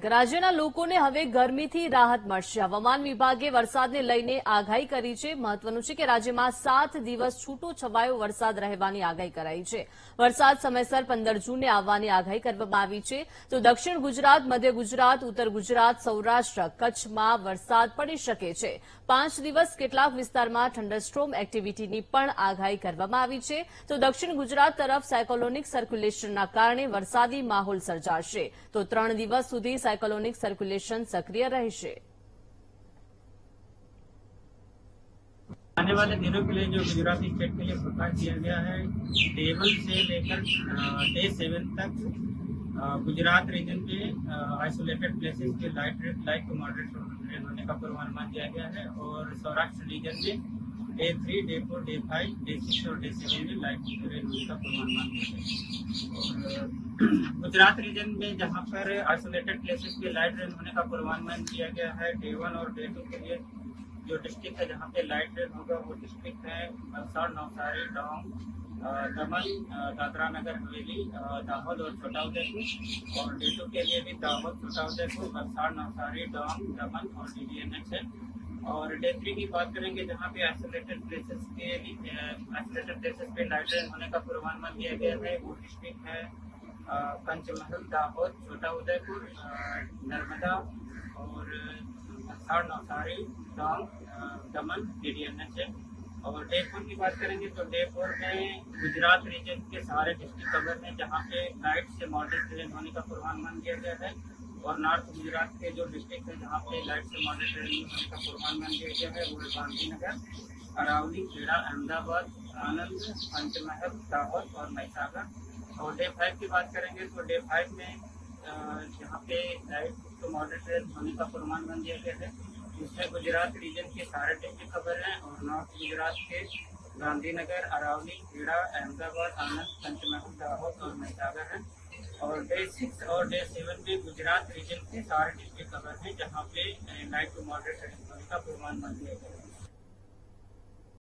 રાજ્યના લોકોને હવે ગરમીથી રાહત મળશે. હવામાન વિભાગે વરસાદને લઈને આગાહી કરી છે. મહત્વનું છે કે રાજ્યમાં 7 દિવસ છૂટો છવાયો વરસાદ રહેવાની આગાહી કરાઈ છે. વરસાદ સમયસર 15 જૂને આવવાની આગાહી કરવામાં આવી છે. તો દક્ષિણ ગુજરાત, મધ્ય ગુજરાત, ઉત્તર ગુજરાત, સૌરાષ્ટ્ર, કચ્છમાં વરસાદ પડી શકે છે. 5 દિવસ કેટલાક વિસ્તારમાં થંડરસ્ટ્રોમ એક્ટિવિટીની પણ આગાહી કરવામાં આવી છે. તો દક્ષિણ ગુજરાત તરફ સાયક્લોનિક સર્ક્યુલેશનના કારણે વરસાદી માહોલ સર્જાશે. તો 3 દિવસ સુધી साइक्लोनिक सर्कुलेशन सक्रिय रहेशे. आने वाले दिनों के लिए जो गुजरात स्टेट के लिए फोरकास्ट दिया गया है, डे 1 से लेकर डे 7 तक गुजरात रीजन के आइसोलेटेड प्लेसेस के लाइट टू मॉडरेट रेन होने का पूर्वानुमान दिया गया है और सौराष्ट्र रीजन में डे 3, डे 4, डे 5, डे 6 और डे 7 में लाइट रेन होने का पूर्वानुमान दिया गया है। गुजरात रीजन में जहां पर आइसोलेटेड प्लेसेस के लाइट रेन होने का पूर्वानुमान दिया गया है, डे 1 और डे 2 के लिए जो डिस्ट्रिक्ट है जहां पे लाइट रेन होगा वो डिस्ट्रिक्ट है वलसाड़, नवसारी, डांग, दमन, दादरा नगर हवेली, दाहोद और छोटा उदयपुर। और डे 2 के लिए भी दाहोद, छोटा उदयपुर, वलसाड़, नवसारी, डांग, दमन और DDNH है। और डे 3 की बात करेंगे जहाँ पे आइसोलेटेड प्लेसेस पे लाइट रेन होने का पूर्वानुमान दिया गया है, वो डिस्ट्रिक्ट है पंचमहल, दाहोद, छोटा उदयपुर, नर्मदा और वलसाड़, नवसारी, डांग, दमन, DDNH है। और डे 4 की बात करेंगे तो डे 4 में गुजरात रीजन के सारे डिस्ट्रिक्ट कवर हैं जहाँ पे लाइट से मॉडरेट रेन होने का पूर्वानुमान दिया गया है। और नॉर्थ गुजरात के जो डिस्ट्रिक्ट है जहाँ पे लाइट से मॉडरेट रेन होने का पूर्वानुमान दिया गया है वो है गांधीनगर, अरावली, खेड़ा, अहमदाबाद, आनंद, पंचमहल, दाहोद और महिसागर। और डे 5 की बात करेंगे तो डे 5 में जहाँ पे लाइट तो मॉडरेट रेन होने का पूर्वानुमान दिया गया है जिसमें गुजरात रीजन के सारे डिस्ट्रिक्ट खबर हैं और नॉर्थ गुजरात के गांधीनगर, अरावली, खेड़ा, अहमदाबाद, आनंद, पंचमहल, दाहोद और महिसागर है। और डे 6 और डे 7 में गुजरात रीजन के सारे डिस्ट्रिक्ट खबर हैं जहाँ पे लाइट टू मॉडरेट रेन होने का पूर्वानुमान दिया गया है।